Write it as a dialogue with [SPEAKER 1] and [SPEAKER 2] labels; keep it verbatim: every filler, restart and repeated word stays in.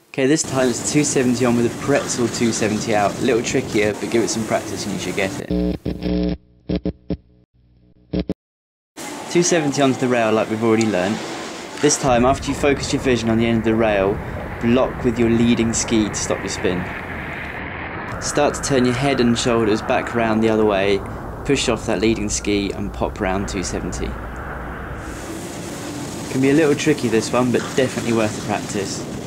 [SPEAKER 1] Okay, this time it's two seventy on with a pretzel two seventy out. A little trickier, but give it some practice and you should get it. two seventy onto the rail like we've already learnt. This time, after you focus your vision on the end of the rail, block with your leading ski to stop your spin. Start to turn your head and shoulders back around the other way, push off that leading ski and pop round two seventy. Can be a little tricky this one, but definitely worth the practice.